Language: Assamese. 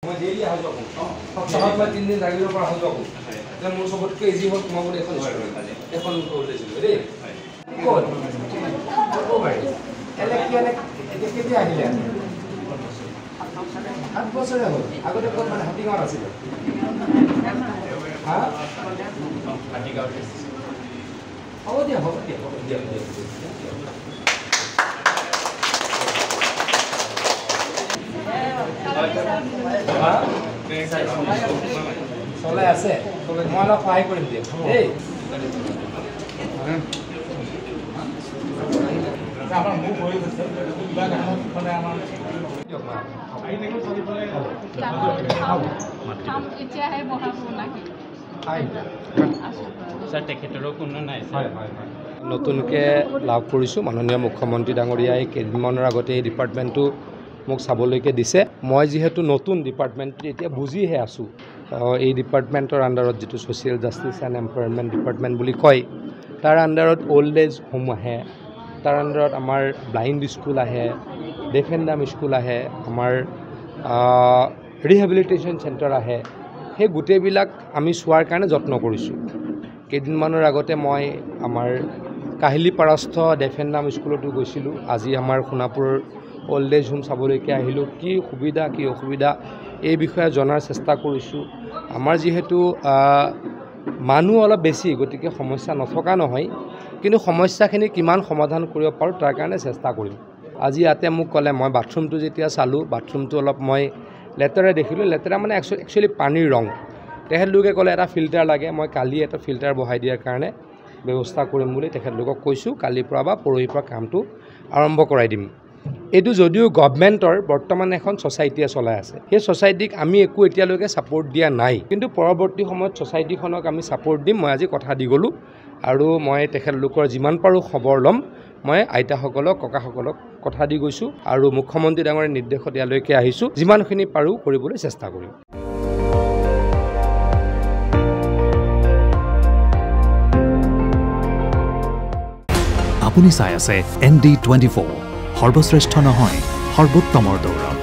মই ডেইলি অহা যোৱা কৰোঁ সপ্তাহত মই 3 দিন জাগিৰৰ পৰা অহা যোৱা কৰোঁ এতিয়া মোৰ চবতকৈ ইজি হ'ল সোমাবলৈ এখন ওলাইছিলোঁ দেই ক'ত কেতিয়া আহিলে 7 বছৰে হ'ল আগতে ক'ত মানে হাতীগাঁৱত আছিলে হ'ব দিয়া চলাই আছে মই অলপ সহায় কৰিম দিয়া দেই নতুনকৈ লাভ কৰিছোঁ মাননীয় মুখ্যমন্ত্ৰী ডাঙৰীয়াই কেইদিনমানৰ আগতে এই ডিপাৰ্টমেণ্টটো মোক চাবলৈকে দিছে মই যিহেতু নতুন ডিপাৰ্টমেণ্টটো এতিয়া বুজিহে আছোঁ এই ডিপাৰ্টমেণ্টৰ আণ্ডাৰত যিটো social justice and empowerment department বুলি কয় তাৰ আণ্ডাৰত অল্ড এজ হোম আহে তাৰ আণ্ডাৰত আমাৰ ব্লাইণ্ড স্কুল আহে ডেফ এণ্ড ডাম স্কুল আহে আমাৰ ৰিহেবিলিটেশ্যন চেণ্টাৰ আহে সেই গোটেইবিলাক আমি চোৱাৰ কাৰণে যত্ন কৰিছোঁ কেইদিনমানৰ আগতে মই আমাৰ কাহিলীপাৰাস্থ ডেফ এণ্ড ডাম স্কুলতো গৈছিলোঁ আজি আমাৰ সোণাপুৰ অল্ড এজ হোম চাবলৈকে আহিলোঁ কি সুবিধা কি অসুবিধা এই বিষয়ে জনাৰ চেষ্টা কৰিছোঁ আমাৰ যিহেতু মানুহ অলপ বেছি গতিকে সমস্যা নথকা নহয় কিন্তু সমস্যাখিনি কিমান সমাধান কৰিব পাৰোঁ তাৰ কাৰণে চেষ্টা কৰিম আজি ইয়াতে মোক ক'লে মই বাথৰুমটো যেতিয়া চালোঁ বাথৰুমটো অলপ মই লেতেৰা দেখিলোঁ লেতেৰা মানে একচুৱেলি পানীৰ ৰং তেখেতলোকে ক'লে এটা ফিল্টাৰ লাগে মই কালি এটা ফিল্টাৰ বহাই দিয়াৰ কাৰণে ব্যৱস্থা কৰিম বুলি তেখেতলোকক কৈছোঁ কালিৰ পৰা বা পৰহিৰ পৰা কামটো আৰম্ভ কৰাই দিম এইটো যদিও গভৰ্ণমেণ্টৰ বৰ্তমান এখন ছ'চাইটিয়ে চলাই আছে সেই ছ'চাইটিক আমি একো এতিয়ালৈকে ছাপোৰ্ট দিয়া নাই কিন্তু পৰৱৰ্তী সময়ত ছ'চাইটিখনক আমি ছাপোৰ্ট দিম মই আজি কথা দি গ'লোঁ আৰু মই তেখেতলোকৰ যিমান পাৰোঁ খবৰ ল'ম মই আইতাসকলক ককাসকলক কথা দি গৈছোঁ আৰু মুখ্যমন্ত্ৰী ডাঙৰীয়াৰ নিৰ্দেশত ইয়ালৈকে আহিছোঁ যিমানখিনি পাৰোঁ কৰিবলৈ চেষ্টা কৰিম আপুনি চাই আছে ND24 সৰ্বশ্ৰেষ্ঠ নহয় সৰ্বোত্তমৰ দৌৰ